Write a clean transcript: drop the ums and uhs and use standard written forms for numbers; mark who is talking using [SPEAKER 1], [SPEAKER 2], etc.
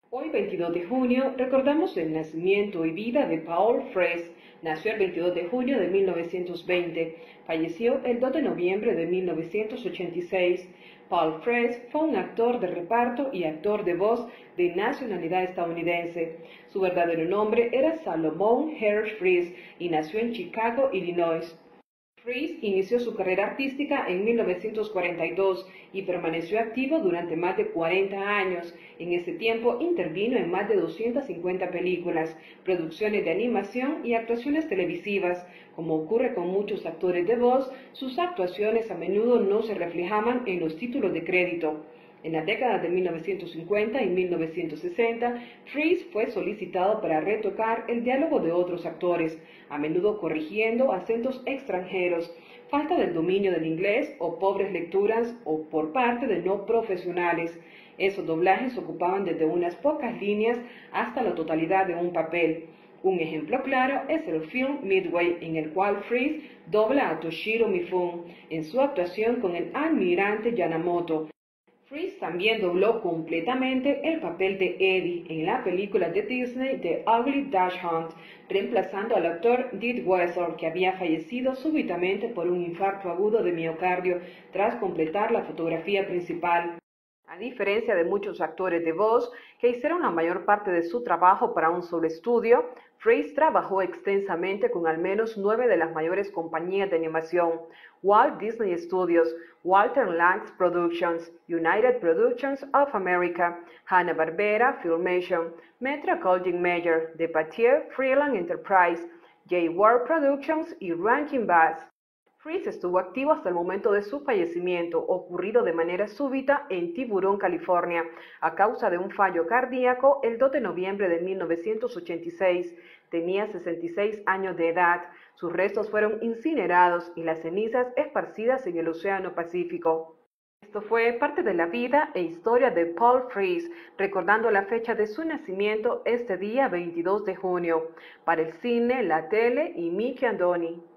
[SPEAKER 1] Hoy, 22 de junio, recordamos el nacimiento y vida de Paul Frees. Nació el 22 de junio de 1920. Falleció el 2 de noviembre de 1986. Paul Frees fue un actor de reparto y actor de voz de nacionalidad estadounidense. Su verdadero nombre era Salomon Hersh Frees y nació en Chicago, Illinois. Frees inició su carrera artística en 1942 y permaneció activo durante más de 40 años. En ese tiempo intervino en más de 250 películas, producciones de animación y actuaciones televisivas. Como ocurre con muchos actores de voz, sus actuaciones a menudo no se reflejaban en los títulos de crédito. En las décadas de 1950 y 1960, Frees fue solicitado para retocar el diálogo de otros actores, a menudo corrigiendo acentos extranjeros, falta del dominio del inglés o pobres lecturas o por parte de no profesionales. Esos doblajes ocupaban desde unas pocas líneas hasta la totalidad de un papel. Un ejemplo claro es el film Midway, en el cual Frees dobla a Toshiro Mifune en su actuación con el almirante Yamamoto. Frees también dobló completamente el papel de Eddie en la película de Disney The Ugly Dachshund, reemplazando al actor Deed Wesser, que había fallecido súbitamente por un infarto agudo de miocardio tras completar la fotografía principal. A diferencia de muchos actores de voz que hicieron la mayor parte de su trabajo para un solo estudio, Frees trabajó extensamente con al menos 9 de las mayores compañías de animación: Walt Disney Studios, Walter Lantz Productions, United Productions of America, Hanna-Barbera Filmation, Metro-Goldwyn-Mayer, De Patie Freeland Enterprise, J. Ward Productions y Rankin Bass. Frees estuvo activo hasta el momento de su fallecimiento, ocurrido de manera súbita en Tiburón, California, a causa de un fallo cardíaco el 2 de noviembre de 1986. Tenía 66 años de edad. Sus restos fueron incinerados y las cenizas esparcidas en el Océano Pacífico. Esto fue parte de la vida e historia de Paul Frees, recordando la fecha de su nacimiento este día 22 de junio, para el cine, la tele y Mickey Andoni.